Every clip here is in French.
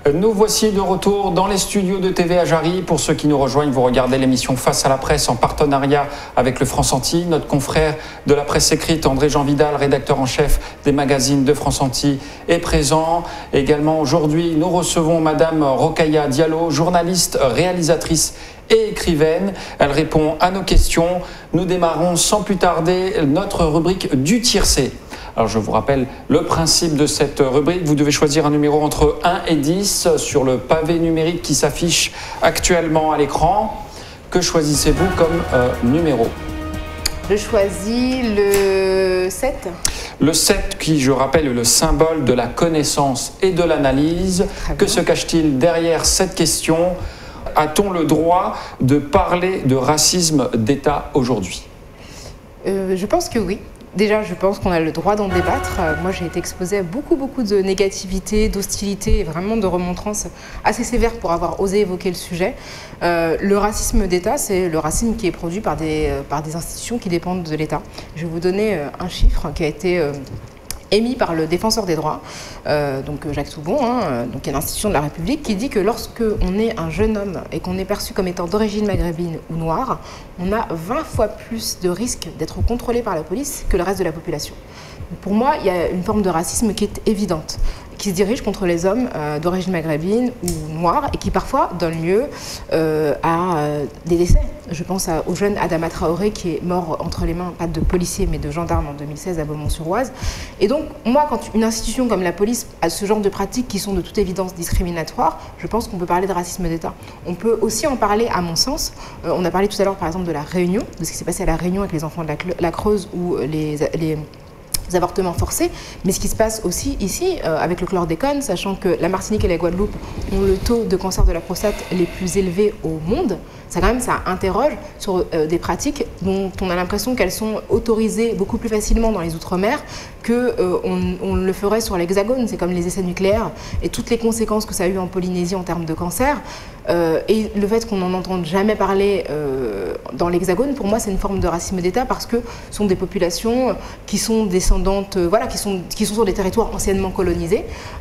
Nous voici de retour dans les studios de TVA Jarry. Pour ceux qui nous rejoignent, vous regardez l'émission Face à la presse en partenariat avec le France Antilles. Notre confrère de la presse écrite, André-Jean Vidal, rédacteur en chef des magazines de France Antilles, est présent. Également aujourd'hui, nous recevons Madame Rokhaya Diallo, journaliste, réalisatrice et écrivaine. Elle répond à nos questions. Nous démarrons sans plus tarder notre rubrique du tiercé. Alors je vous rappelle le principe de cette rubrique. Vous devez choisir un numéro entre 1 et 10 sur le pavé numérique qui s'affiche actuellement à l'écran. Que choisissez-vous comme numéro? Je choisis le 7. Le 7 qui, je rappelle, est le symbole de la connaissance et de l'analyse. Que se cache-t-il derrière cette question? A-t-on le droit de parler de racisme d'État aujourd'hui? Je pense que oui. Déjà, je pense qu'on a le droit d'en débattre. Moi, j'ai été exposée à beaucoup de négativité, d'hostilité et vraiment de remontrances assez sévères pour avoir osé évoquer le sujet. Le racisme d'État, c'est le racisme qui est produit par des institutions qui dépendent de l'État. Je vais vous donner un chiffre qui a été émis par le défenseur des droits, donc Jacques Toubon, donc qui est l'institution de la République, qui dit que lorsque on est un jeune homme et qu'on est perçu comme étant d'origine maghrébine ou noire, on a 20 fois plus de risques d'être contrôlé par la police que le reste de la population. Pour moi, il y a une forme de racisme qui est évidente, qui se dirige contre les hommes d'origine maghrébine ou noire et qui parfois donne lieu à des décès. Je pense au jeune Adama Traoré qui est mort entre les mains, pas de policiers mais de gendarmes en 2016 à Beaumont-sur-Oise. Et donc moi, quand une institution comme la police a ce genre de pratiques qui sont de toute évidence discriminatoires, je pense qu'on peut parler de racisme d'État. On peut aussi en parler à mon sens. On a parlé tout à l'heure par exemple de la Réunion, de ce qui s'est passé à la Réunion avec les enfants de la Creuse ou les avortements forcés, mais ce qui se passe aussi ici avec le chlordécone, sachant que la Martinique et la Guadeloupe ont le taux de cancer de la prostate les plus élevés au monde, ça interroge sur des pratiques dont on a l'impression qu'elles sont autorisées beaucoup plus facilement dans les Outre-mer qu'on le ferait sur l'Hexagone. C'est comme les essais nucléaires et toutes les conséquences que ça a eu en Polynésie en termes de cancer. Et le fait qu'on n'en entende jamais parler dans l'Hexagone, pour moi, c'est une forme de racisme d'État parce que ce sont des populations qui sont descendantes, qui sont sur des territoires anciennement colonisés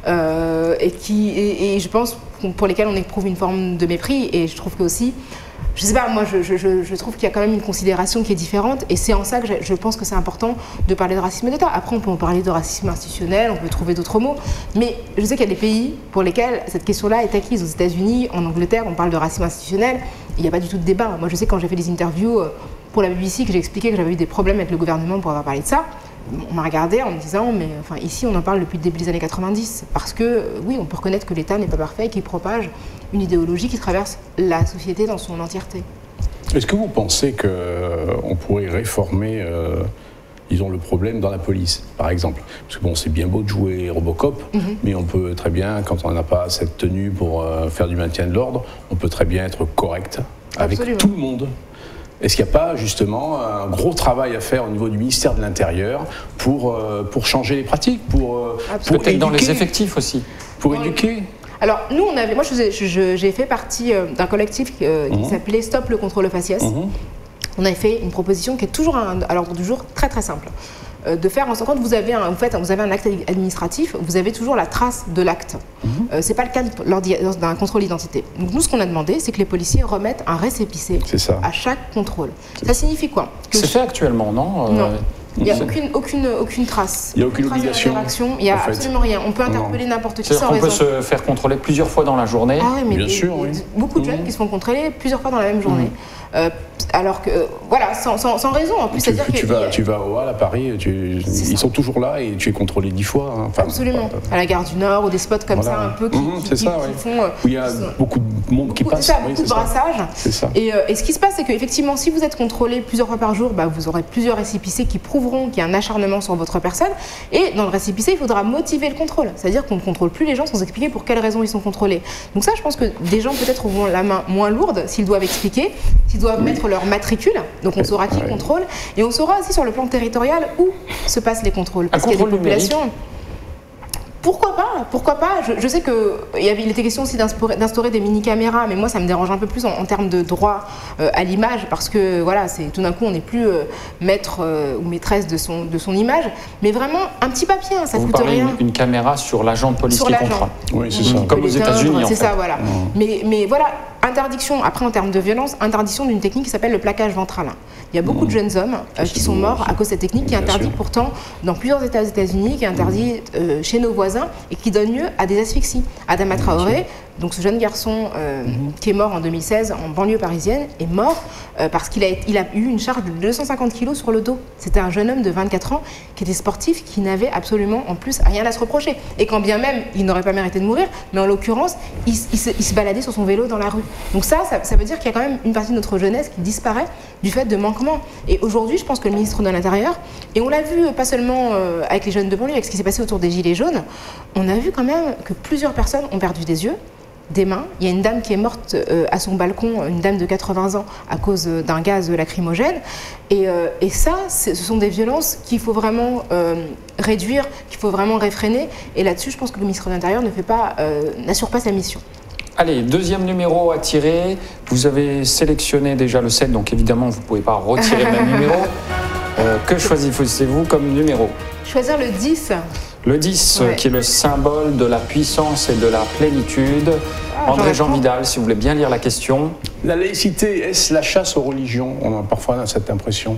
et je pense pour lesquels on éprouve une forme de mépris. Et je trouve que aussi, je sais pas, moi je trouve qu'il y a quand même une considération qui est différente et c'est en ça que je pense que c'est important de parler de racisme d'État. Après on peut en parler de racisme institutionnel, on peut trouver d'autres mots, mais je sais qu'il y a des pays pour lesquels cette question-là est acquise. Aux États-Unis, en Angleterre, on parle de racisme institutionnel, il n'y a pas du tout de débat. Moi je sais quand j'ai fait des interviews pour la BBC que j'ai expliqué que j'avais eu des problèmes avec le gouvernement pour avoir parlé de ça, on m'a regardé en me disant mais enfin ici on en parle depuis le début des années 90 parce que oui on peut reconnaître que l'État n'est pas parfait et qu'il propage une idéologie qui traverse la société dans son entièreté. Est-ce que vous pensez qu'on pourrait réformer disons le problème dans la police, par exemple? Parce que bon, c'est bien beau de jouer Robocop, mais on peut très bien, quand on n'a pas cette tenue pour faire du maintien de l'ordre, on peut très bien être correct avec tout le monde. Est-ce qu'il n'y a pas justement un gros travail à faire au niveau du ministère de l'Intérieur pour changer les pratiques, pour peut-être dans les effectifs aussi, pour éduquer? Alors nous, moi j'ai fait partie d'un collectif qui s'appelait Stop le contrôle faciès. On avait fait une proposition qui est toujours à l'ordre du jour très simple. De faire en sorte quand vous avez un acte administratif, vous avez toujours la trace de l'acte. C'est pas le cas lors d'un contrôle d'identité. Donc nous, ce qu'on a demandé, c'est que les policiers remettent un récépissé à chaque contrôle. Ça signifie quoi? C'est fait actuellement, non? Non. Il n'y a aucune trace. Il n'y a aucune obligation. Il n'y a absolument rien. On peut interpeller n'importe qui sans raison. On peut se faire contrôler plusieurs fois dans la journée. Ah oui, mais bien sûr, oui. Beaucoup de jeunes qui se font contrôler plusieurs fois dans la même journée. Alors que, voilà, sans raison. En plus, tu vas au Hall à Paris, ils sont toujours là et tu es contrôlé 10 fois. Hein. Enfin, absolument. À la gare du Nord ou des spots comme ça, un peu, qui font... Où il y a beaucoup de monde qui passe. C'est ça, beaucoup de brassage. C'est ça. Et ce qui se passe, c'est qu'effectivement, si vous êtes contrôlé plusieurs fois par jour, vous aurez plusieurs récépissés qui prouveront qu'il y a un acharnement sur votre personne. Et dans le récépissé, il faudra motiver le contrôle. C'est-à-dire qu'on ne contrôle plus les gens sans expliquer pour quelles raisons ils sont contrôlés. Donc ça, je pense que des gens peut-être auront la main moins lourde s'ils doivent expliquer, s'ils doivent mettre leur matricule. Donc on saura qui contrôle. Et on saura aussi sur le plan territorial où se passent les contrôles. Parce qu'il y a des populations... Pourquoi pas? Pourquoi pas? Je sais qu'il était question aussi d'instaurer des mini-caméras, mais moi ça me dérange un peu plus en termes de droit à l'image, parce que voilà, tout d'un coup on n'est plus maître ou maîtresse de son image, mais vraiment un petit papier, ça coûte rien. Une caméra sur l'agent de police qui contrôle. Oui, c'est ça. Comme aux États-Unis, en fait. C'est ça, voilà. Mais voilà, interdiction, après en termes de violence, interdiction d'une technique qui s'appelle le plaquage ventral. Il y a beaucoup de jeunes hommes qui sont morts à cause de cette technique qui est interdite pourtant dans plusieurs États aux États-Unis, qui est interdite chez nos voisins et qui donne lieu à des asphyxies. Adama Traoré, donc ce jeune garçon qui est mort en 2016 en banlieue parisienne, est mort parce qu'il a eu une charge de 250 kg sur le dos. C'était un jeune homme de 24 ans qui était sportif, qui n'avait absolument en plus rien à se reprocher. Et quand bien même il n'aurait pas mérité de mourir, mais en l'occurrence, il se baladait sur son vélo dans la rue. Donc ça veut dire qu'il y a quand même une partie de notre jeunesse qui disparaît du fait de manquements. Et aujourd'hui, je pense que le ministre de l'Intérieur, et on l'a vu pas seulement avec les jeunes de banlieue, avec ce qui s'est passé autour des Gilets jaunes, on a vu quand même que plusieurs personnes ont perdu des yeux, des mains. Il y a une dame qui est morte à son balcon, une dame de 80 ans, à cause d'un gaz lacrymogène. Et ça, ce sont des violences qu'il faut vraiment réduire, qu'il faut vraiment réfréner. Et là-dessus, je pense que le ministre de l'Intérieur n'assure pas sa mission. Allez, deuxième numéro à tirer. Vous avez sélectionné déjà le 7, donc évidemment, vous ne pouvez pas retirer le même numéro. Que choisissez-vous comme numéro? Choisir le 10. Le 10, qui est le symbole de la puissance et de la plénitude. André-Jean Vidal, si vous voulez bien lire la question. La laïcité, est-ce la chasse aux religions? On a parfois cette impression.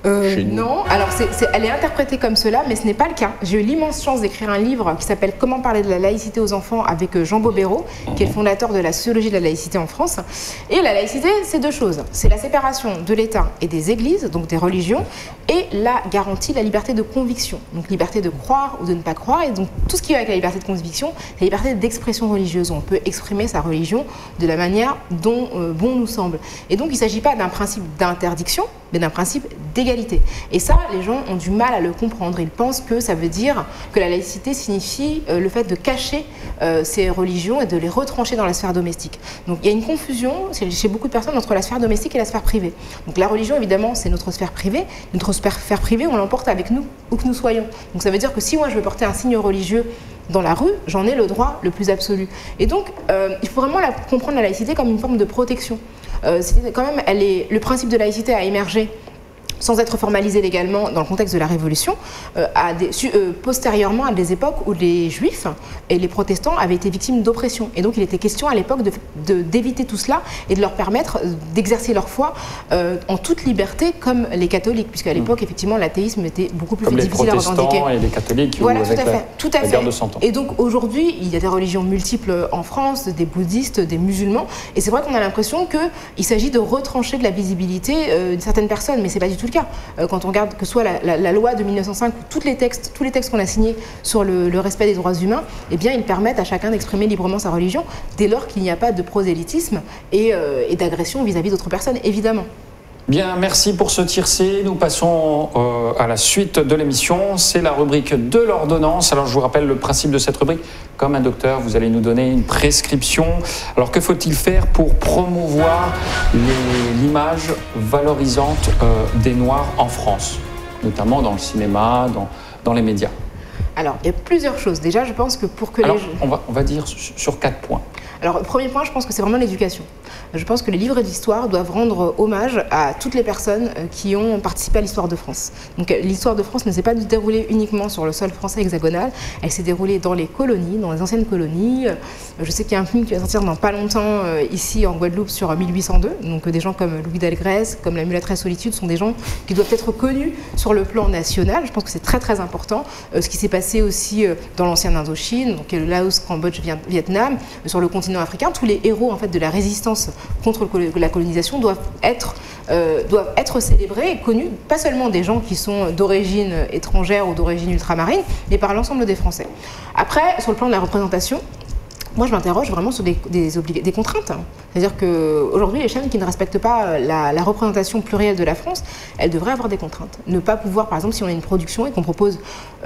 Non, alors elle est interprétée comme cela, mais ce n'est pas le cas. J'ai eu l'immense chance d'écrire un livre qui s'appelle « Comment parler de la laïcité aux enfants » avec Jean Bobéro, qui est le fondateur de la sociologie de la laïcité en France. Et la laïcité, c'est deux choses. C'est la séparation de l'État et des églises, donc des religions, et la garantie de la liberté de conviction. Donc liberté de croire ou de ne pas croire. Et donc tout ce qui va avec la liberté de conviction, c'est la liberté d'expression religieuse. On peut exprimer sa religion de la manière dont bon nous semble. Et donc il ne s'agit pas d'un principe d'interdiction, mais d'un principe d'égalité. Et ça, les gens ont du mal à le comprendre. Ils pensent que ça veut dire que la laïcité signifie le fait de cacher ces religions et de les retrancher dans la sphère domestique. Donc il y a une confusion chez beaucoup de personnes entre la sphère domestique et la sphère privée. Donc la religion, évidemment, c'est notre sphère privée. Notre sphère privée, on l'emporte avec nous, où que nous soyons. Donc ça veut dire que si moi je veux porter un signe religieux dans la rue, j'en ai le droit le plus absolu. Et donc, il faut vraiment comprendre la laïcité comme une forme de protection. Quand même, le principe de laïcité a émergé sans être formalisé légalement dans le contexte de la Révolution, postérieurement à des époques où les Juifs et les protestants avaient été victimes d'oppression. Et donc il était question à l'époque d'éviter tout cela et de leur permettre d'exercer leur foi en toute liberté comme les catholiques, puisqu'à l'époque, effectivement, l'athéisme était beaucoup plus difficile à revendiquer. Comme les protestants et les catholiques, voilà, tout à fait. Guerre de 100 ans. Et donc aujourd'hui, il y a des religions multiples en France, des bouddhistes, des musulmans, et c'est vrai qu'on a l'impression qu'il s'agit de retrancher de la visibilité d'une certaine personne, mais c'est pas du tout le cas. Quand on regarde que ce soit la loi de 1905 ou tous les textes qu'on a signés sur le respect des droits humains, eh bien ils permettent à chacun d'exprimer librement sa religion dès lors qu'il n'y a pas de prosélytisme et d'agression vis-à-vis d'autres personnes, évidemment. Bien, merci pour ce tiercé. Nous passons à la suite de l'émission. C'est la rubrique de l'ordonnance. Alors, je vous rappelle le principe de cette rubrique. Comme un docteur, vous allez nous donner une prescription. Alors, que faut-il faire pour promouvoir l'image valorisante des Noirs en France, notamment dans le cinéma, dans les médias? Alors, il y a plusieurs choses. Déjà, je pense que pour que on va dire sur 4 points. Alors, le premier point, je pense que c'est vraiment l'éducation. Je pense que les livres d'histoire doivent rendre hommage à toutes les personnes qui ont participé à l'histoire de France. Donc, l'histoire de France ne s'est pas déroulée uniquement sur le sol français hexagonal, elle s'est déroulée dans les colonies, dans les anciennes colonies. Je sais qu'il y a un film qui va sortir dans pas longtemps ici en Guadeloupe sur 1802. Donc, des gens comme Louis d'Algrès, comme la mulâtresse Solitude sont des gens qui doivent être connus sur le plan national. Je pense que c'est très très important. Ce qui s'est passé aussi dans l'ancienne Indochine, donc le Laos, Cambodge, Vietnam, sur le continent africain, tous les héros en fait de la résistance contre la colonisation doivent être célébrés et connus, pas seulement des gens qui sont d'origine étrangère ou d'origine ultramarine, mais par l'ensemble des Français. Après, sur le plan de la représentation, moi je m'interroge vraiment sur des contraintes. C'est-à-dire qu'aujourd'hui, les chaînes qui ne respectent pas la représentation plurielle de la France, elles devraient avoir des contraintes. Ne pas pouvoir, par exemple, si on a une production et qu'on propose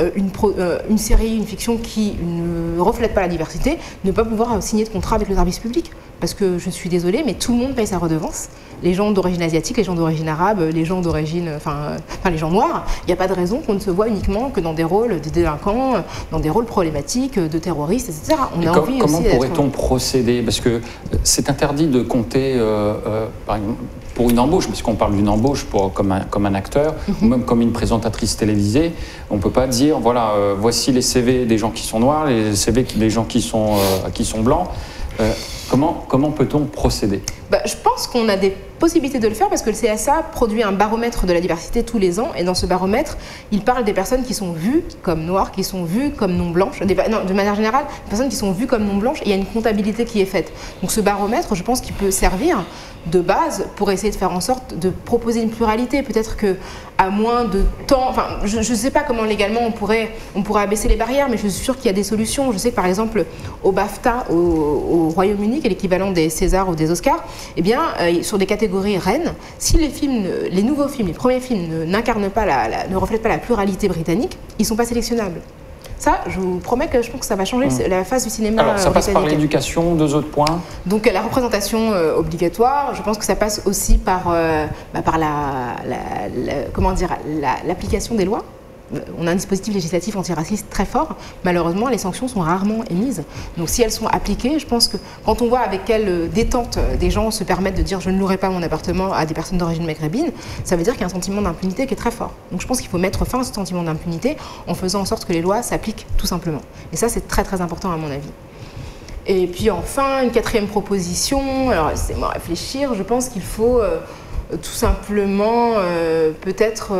une série, une fiction qui ne reflète pas la diversité, ne pas pouvoir signer de contrat avec le service public. parce que je suis désolée, mais tout le monde paye sa redevance. Les gens d'origine asiatique, les gens d'origine arabe, les gens d'origine, les gens noirs, il n'y a pas de raison qu'on ne se voit uniquement que dans des rôles de délinquants, dans des rôles problématiques, de terroristes, etc. Comment pourrait-on procéder? Parce que c'est interdit de compter, par exemple, pour une embauche, parce qu'on parle d'une embauche comme un acteur, ou même comme une présentatrice télévisée, on ne peut pas dire, voilà, voici les CV des gens qui sont noirs, les CV des gens qui sont blancs. Comment peut-on procéder? Je pense qu'on a des possibilités de le faire parce que le CSA produit un baromètre de la diversité tous les ans et dans ce baromètre, il parle des personnes qui sont vues comme noires, qui sont vues comme non blanches, de manière générale, des personnes qui sont vues comme non blanches et il y a une comptabilité qui est faite. Donc ce baromètre, je pense qu'il peut servir de base pour essayer de faire en sorte de proposer une pluralité. Peut-être qu'à moins de temps, je ne sais pas comment légalement on pourrait abaisser les barrières, mais je suis sûre qu'il y a des solutions. Je sais que par exemple au BAFTA, au Royaume-Uni, qui est l'équivalent des Césars ou des Oscars, eh bien, sur des catégories reines, si les nouveaux films, les premiers films n'incarnent pas ne reflètent pas la pluralité britannique, ils ne sont pas sélectionnables. Ça, je vous promets que je pense que ça va changer la face du cinéma. Alors, ça passe par l'éducation, 2 autres points. Donc, la représentation obligatoire, je pense que ça passe aussi par l'application des lois. On a un dispositif législatif antiraciste très fort. Malheureusement, les sanctions sont rarement émises. Donc, si elles sont appliquées, je pense que quand on voit avec quelle détente des gens se permettent de dire « je ne louerai pas mon appartement à des personnes d'origine maghrébine », ça veut dire qu'il y a un sentiment d'impunité qui est très fort. Donc, je pense qu'il faut mettre fin à ce sentiment d'impunité en faisant en sorte que les lois s'appliquent tout simplement. Et ça, c'est très très important à mon avis. Et puis enfin, une 4e proposition, alors laissez-moi réfléchir, je pense qu'il faut tout simplement peut-être...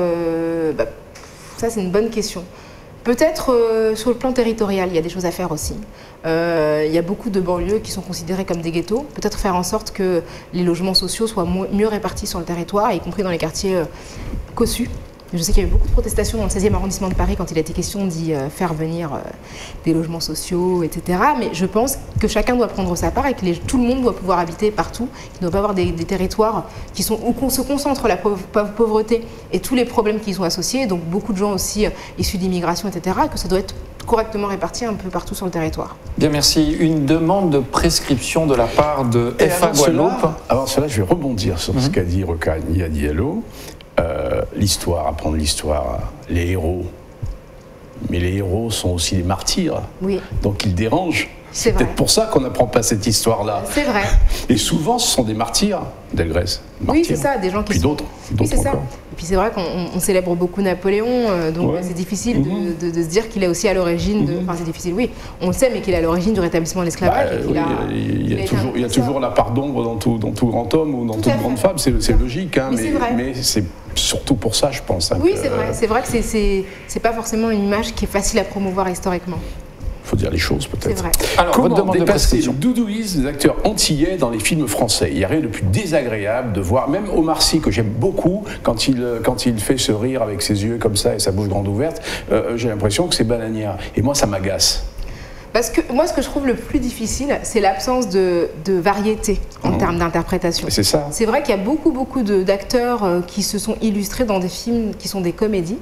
ça, c'est une bonne question. Peut-être sur le plan territorial, il y a des choses à faire aussi. Il y a beaucoup de banlieues qui sont considérées comme des ghettos. Peut-être faire en sorte que les logements sociaux soient mieux répartis sur le territoire, y compris dans les quartiers cossus. Je sais qu'il y a eu beaucoup de protestations dans le 16e arrondissement de Paris quand il a été question d'y faire venir des logements sociaux, etc. Mais je pense que chacun doit prendre sa part et que tout le monde doit pouvoir habiter partout, qu'il ne doit pas avoir des territoires où se concentre la pauvreté et tous les problèmes qui y sont associés, donc beaucoup de gens aussi issus d'immigration, etc., que ça doit être correctement réparti un peu partout sur le territoire. Bien, merci. Une demande de prescription de la part de FA Guadeloupe. Avant cela, je vais rebondir sur ce qu'a dit Rokhaya Diallo. L'histoire, apprendre l'histoire, les héros. Mais les héros sont aussi des martyrs. Oui. Donc ils dérangent. C'est peut-être pour ça qu'on n'apprend pas cette histoire-là. C'est vrai. Et souvent, ce sont des martyrs, Delgrès. Oui, c'est ça, des gens qui puis d'autres. Oui, c'est ça. Et puis c'est vrai qu'on célèbre beaucoup Napoléon, donc c'est difficile de se dire qu'il est aussi à l'origine de... Enfin, c'est difficile, oui. On le sait, mais qu'il est à l'origine du rétablissement de l'esclavage. Il y a toujours la part d'ombre dans tout grand homme ou dans toute grande femme, c'est logique. Hein, mais c'est surtout pour ça, je pense. Hein, oui, c'est vrai. C'est vrai que c'est pas forcément une image qui est facile à promouvoir historiquement. Il faut dire les choses, peut-être. C'est vrai. Alors, comment dépasser le doudouisme des acteurs antillais dans les films français? Il n'y a rien de plus désagréable de voir, même Omar Sy, que j'aime beaucoup, quand il fait ce rire avec ses yeux comme ça et sa bouche grande ouverte, j'ai l'impression que c'est bananière. Et moi, ça m'agace. Parce que moi, ce que je trouve le plus difficile, c'est l'absence de variété en termes d'interprétation. C'est ça. C'est vrai qu'il y a beaucoup d'acteurs qui se sont illustrés dans des films qui sont des comédies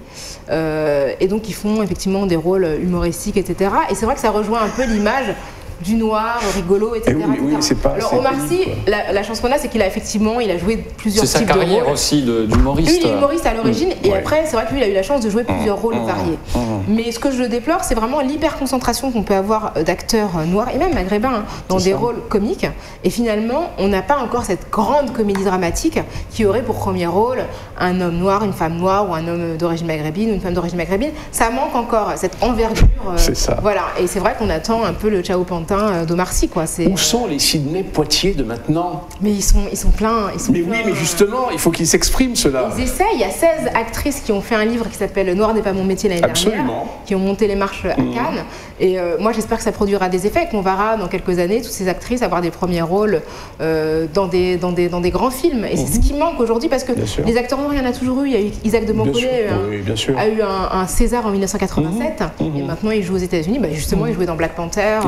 et donc qui font effectivement des rôles humoristiques, etc. Et c'est vrai que ça rejoint un peu l'image du noir, rigolo, etc. Oui, c'est pas. Alors Omar Sy, la chance qu'on a, c'est qu'il a joué plusieurs types de rôles. C'est sa carrière aussi d'humoriste. Lui, il est humoriste à l'origine, et après, c'est vrai que lui, il a eu la chance de jouer plusieurs rôles variés. Mais ce que je déplore, c'est vraiment l'hyper-concentration qu'on peut avoir d'acteurs noirs, et même maghrébins, dans des rôles comiques. Et finalement, on n'a pas encore cette grande comédie dramatique qui aurait pour premier rôle un homme noir, une femme noire, ou un homme d'origine maghrébine, ou une femme d'origine maghrébine. Ça manque encore, cette envergure. C'est ça. Voilà, et c'est vrai qu'on attend un peu le Ciao Pantin d'Omar Sy, quoi. Où sont les Sidney Poitier de maintenant? Mais ils sont pleins. Oui, mais justement, il faut qu'ils s'expriment, ceux-là. Ils essayent. Il y a 16 actrices qui ont fait un livre qui s'appelle « Noir n'est pas mon métier » l'année dernière, qui ont monté les marches à Cannes. Et moi, j'espère que ça produira des effets, qu'on verra dans quelques années toutes ces actrices avoir des premiers rôles dans des grands films. Et c'est ce qui manque aujourd'hui, parce que les acteurs noirs, il y en a toujours eu. Il y a eu Isaac de Montpellier, a eu un César en 1987, et maintenant il joue aux États-Unis. Justement, il jouait dans Black Panther.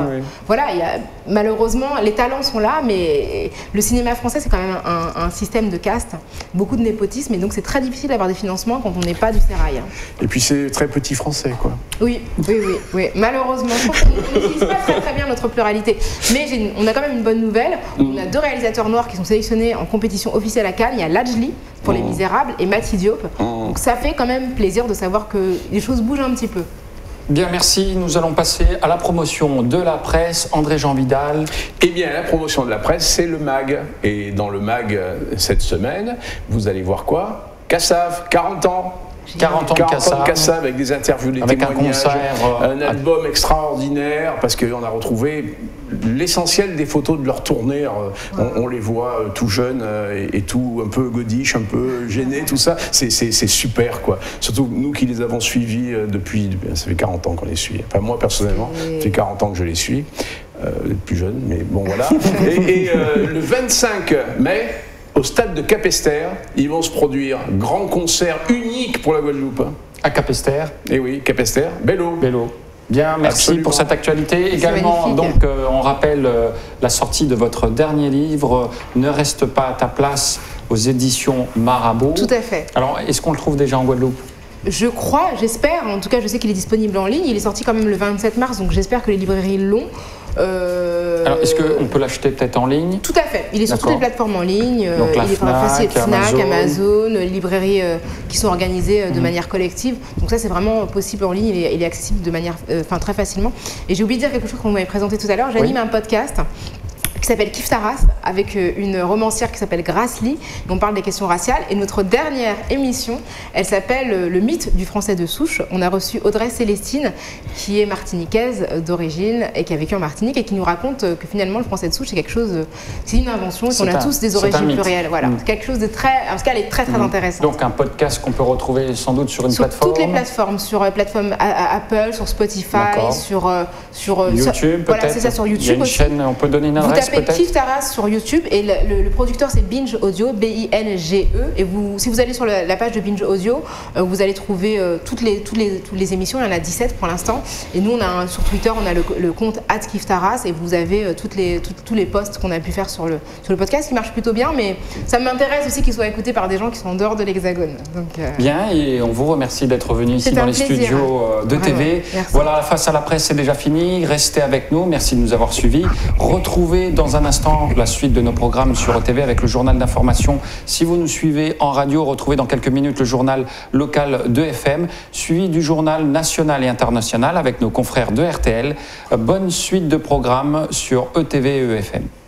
voilà, malheureusement, les talents sont là, mais le cinéma français, c'est quand même un système de caste, beaucoup de népotisme, et donc c'est très difficile d'avoir des financements quand on n'est pas du sérail. Et puis c'est très petit français, quoi. Oui. Malheureusement, je pense qu'on n'utilise pas très bien notre pluralité. Mais on a quand même une bonne nouvelle. On a 2 réalisateurs noirs qui sont sélectionnés en compétition officielle à Cannes. Il y a Lajli pour Les Misérables et Mati Diop. Donc ça fait quand même plaisir de savoir que les choses bougent un petit peu. Bien, merci. Nous allons passer à la promotion de la presse. André-Jean Vidal. Eh bien, la promotion de la presse, c'est le MAG. Et dans le MAG, cette semaine, vous allez voir quoi? Cassav, 40 ans. 40 ans de Cassav avec des interviews, des témoignages, un album extraordinaire parce qu'on a retrouvé l'essentiel des photos de leur tournée. On les voit tout jeunes et tout un peu godiche, un peu gênés, tout ça. C'est super, quoi. Surtout nous qui les avons suivis depuis, ça fait 40 ans qu'on les suit. Enfin, moi personnellement, ça fait 40 ans que je les suis. Plus jeune, mais bon voilà. Et le 25 mai, au stade de Capesterre, ils vont se produire grand concert unique pour la Guadeloupe. À Capesterre. Et oui, Capesterre, Bello. Bien, merci Absolument. pour cette actualité. Également, donc, on rappelle la sortie de votre dernier livre, Ne reste pas à ta place, aux éditions Marabout. Tout à fait. Alors, est-ce qu'on le trouve déjà en Guadeloupe ? Je crois, j'espère. En tout cas, je sais qu'il est disponible en ligne. Il est sorti quand même le 27 mars, donc j'espère que les librairies l'ont. Alors, est-ce qu'on peut l'acheter peut-être en ligne? Tout à fait. Il est sur toutes les plateformes en ligne. Donc, il est facile, Fnac, Amazon, les librairies qui sont organisées de manière collective. Donc ça, c'est vraiment possible en ligne. Il est accessible de manière, très facilement. Et j'ai oublié de dire quelque chose qu'on m'avait présenté tout à l'heure. J'anime un podcast qui s'appelle Kif Taras, avec une romancière qui s'appelle Grace Lee. On parle des questions raciales. Et notre dernière émission, elle s'appelle Le mythe du français de souche. On a reçu Audrey Célestine, qui est martiniquaise d'origine et qui a vécu en Martinique et qui nous raconte que finalement le français de souche, c'est quelque chose, c'est une invention, qu'on a tous des origines plurielles. Voilà, quelque chose de très, en tout cas, elle est très intéressante. Donc un podcast qu'on peut retrouver sans doute sur une plateforme. Sur toutes les plateformes, sur plateforme Apple, sur Spotify, sur YouTube, voilà, c'est ça, sur YouTube. Il y a une chaîne, on peut donner une adresse. Vous tapez Kif Taras sur YouTube et le producteur c'est Binge Audio, B-I-N-G-E. Et si vous allez sur la page de Binge Audio, vous allez trouver toutes les émissions. Il y en a 17 pour l'instant. Et nous, sur Twitter, on a le compte @KifTaras et vous avez tous les posts qu'on a pu faire sur le podcast qui marche plutôt bien. Mais ça m'intéresse aussi qu'il soit écouté par des gens qui sont en dehors de l'Hexagone. Bien, et on vous remercie d'être venu ici dans les studios de TV. Voilà, Face à la presse, c'est déjà fini. Restez avec nous. Merci de nous avoir suivis. Retrouvez dans un instant la suite de nos programmes sur ETV avec le journal d'information. Si vous nous suivez en radio, retrouvez dans quelques minutes le journal local de FM, suivi du journal national et international avec nos confrères de RTL. Bonne suite de programmes sur ETV et EFM.